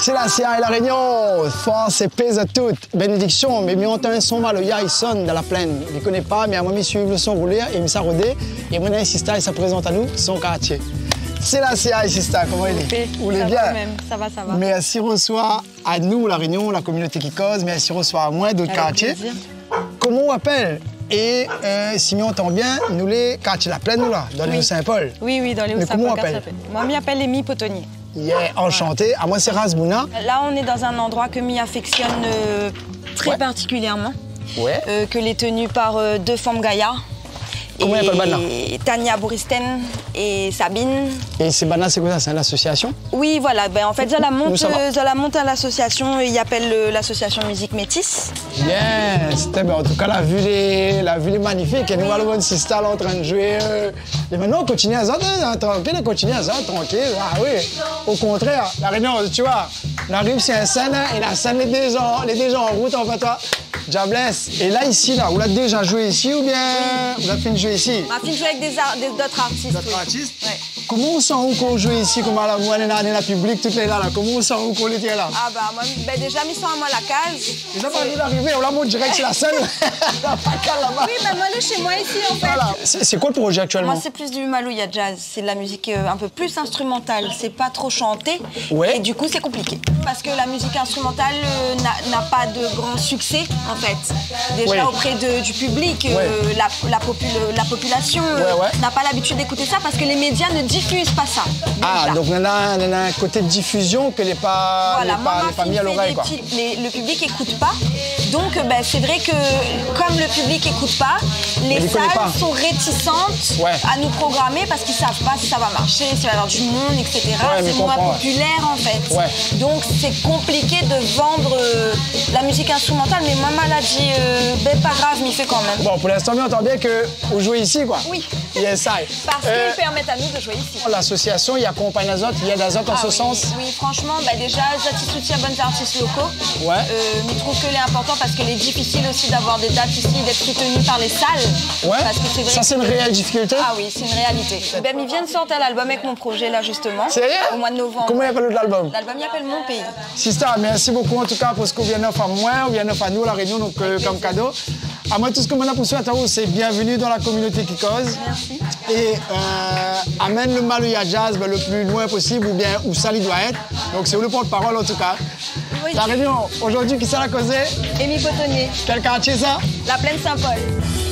C'est la CIA et la Réunion, force et paix à toutes, bénédiction, mais on entend un son maloya, il sonne dans la plaine. Je ne connais pas, mais à moi, je suis le son roulé, et il s'est rodé, et mon assistant, il se présente à nous, son quartier. C'est la CIA, assistant, comment il est? Vous allez bien? Ça va, ça va. Mais si reçoit à nous, la Réunion, la communauté qui cause, mais si reçoit à moi d'autres quartiers, comment on appelle? Et si on entend bien, nous les quartiers la plaine, nous là, dans les Saint-Paul. Oui, dans les Saint-Paul. Comment on appelle? Moi, je m'appelle Amy Potonnier. Yeah, enchanté. À moi, c'est Razbouna. Là, on est dans un endroit que m'y affectionne très particulièrement. Ouais. Que les tenues par deux femmes Gaïa. Comment elle s'appelle Bana? Tania Bouristen et Sabine. Et c'est Bana, c'est quoi ça? C'est l'association? Oui, voilà. Ben, en fait, je la monte à l'association. Il appelle l'association Musique Métis. Yes. Ben, en tout cas, la vue est magnifique. Et nous, allons voir une sister là en train de jouer. Et maintenant, on continue à ça, tranquille, on continue à ça, tranquille. Ah oui. Au contraire, la Réunion, tu vois, on arrive sur une scène et la scène est déjà en route, en fait, toi. Jabless. Et là, ici, là, vous l'avez déjà joué ici ou bien vous avez fait une jouer ici? On a fait une jouer avec d'autres artistes. D'autres artistes? Oui. Comment on sent qu'on joue ici, comme à la public, toutes les là, comment on sent qu'on était là? Ah bah, moi, ben déjà, mis ça à moi la case. Déjà, pas nous d'arriver, on la monte direct sur la scène. Oui, ben moi, là, chez moi, ici, en fait. Voilà. C'est quoi le projet actuellement? Moi, c'est plus du Maloya jazz. C'est de la musique un peu plus instrumentale. C'est pas trop chanté. Ouais. Et du coup, c'est compliqué. Parce que la musique instrumentale n'a pas de grand succès, en fait. Déjà, auprès du public, la population n'a pas l'habitude d'écouter ça parce que les médias ne diffusent pas ça. Ah, donc on a un côté de diffusion que n'est pas mis à l'oreille, quoi. Le public n'écoute pas. Donc, ben, c'est vrai que comme le public n'écoute pas, les salles sont réticentes à nous programmer parce qu'ils ne savent pas si ça va marcher, s'il va y avoir du monde, etc. C'est moins populaire, en fait. Ouais. Donc, c'est compliqué de vendre la musique instrumentale. Mais maman l'a dit, ben, pas grave, mais il fait quand même. Bon, pour l'instant, on entend bien que vous jouez ici, quoi. Oui. Yes, parce qu'ils permettent à nous de jouer ici. L'association, il accompagne les autres, il y a des autres en ce sens? Oui, franchement, bah déjà, j'attire soutien à bonnes artistes locaux. Ouais. Je trouve que c'est important parce qu'il est difficile aussi d'avoir des dates ici, d'être soutenu par les salles. Ouais. Parce que c'est vrai. Ça, c'est une réelle difficulté? Ah oui, c'est une réalité. Ben, ils viennent sortir l'album avec mon projet, là, justement. Sérieux? Au mois de novembre. Comment il appelle l'album? L'album, il appelle Mon Pays. Sister, merci beaucoup, en tout cas, pour ce que vous venez offrir à moi, ou bien offrir à nous, la Réunion, donc, comme cadeau. À moi, tout ce que je pour souhaiter à vous, c'est bienvenue dans la communauté qui cause. Merci. Et amène le Maloya Jazz le plus loin possible, ou bien où ça lui doit être. Donc, c'est vous le porte-parole, en tout cas. Oui. La Réunion, aujourd'hui, qui ça l'a causé? Amy Potonnier. Quel quartier ça? La Plaine Saint-Paul.